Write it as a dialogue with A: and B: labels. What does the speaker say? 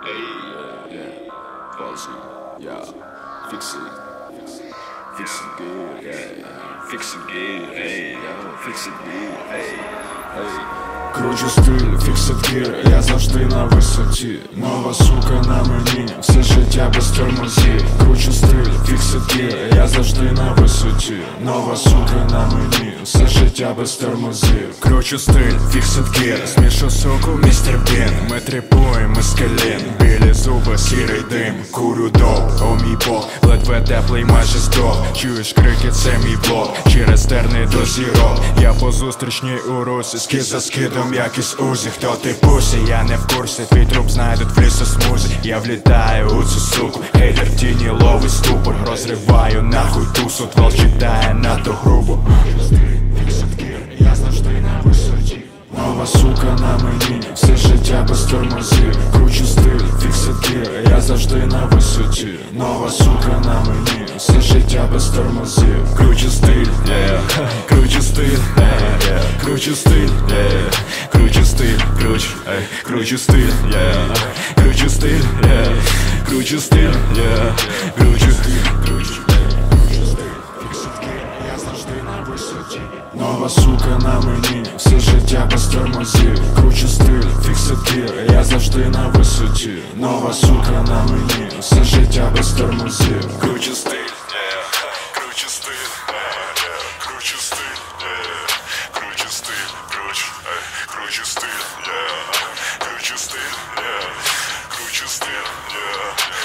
A: Bossy, yeah, fix it good, fix it good, fix it good,
B: Кручу стиль, фіксит гір, я завжди на висоті. Нова сука на мені, все життя без тормозів. Кручу стиль, фіксит гір, я завжди на висоті. Нова сука на мені, все життя без тормозів. Кручу стиль, фіксит гір, смішу суку, містер Бін. Ми тріпуємо з колін, білі зуби, сірий дим. Курю доп, о мій бог, ледве теплий, майже здох. Чуєш крики, це мій блок, через терни до зірок. Я по зустрічній у русі, скид за скидом, якісь узі. Хто ти пусі, я не в курсі, твій труп знайдуть в лісосмузі. Я влітаю у цю суку, хейтер в тіні ловить ступор. Розриваю нахуй тусу, твол читає надто грубо. Я завжди на висоті. Нова сука на мені, все життя без тормозів. Кручу стиль, фіксит гір, я завжди на висоті. Нова сука на мені, все життя без тормозів. Кручу стиль, кручу стиль, кручу стиль, кручу стиль, кручу стиль, кручу стиль, кручу стиль, кручу стиль. Нова сука на мені, все життя без тормозів. Кручу стиль, фіксит гір, я завжди на висоті. Нова сука на мені, все життя без тормозів. Кручу стиль, кручу стиль, кручу стиль, кручу стиль, кручу стиль, кручу стиль, кручу стиль,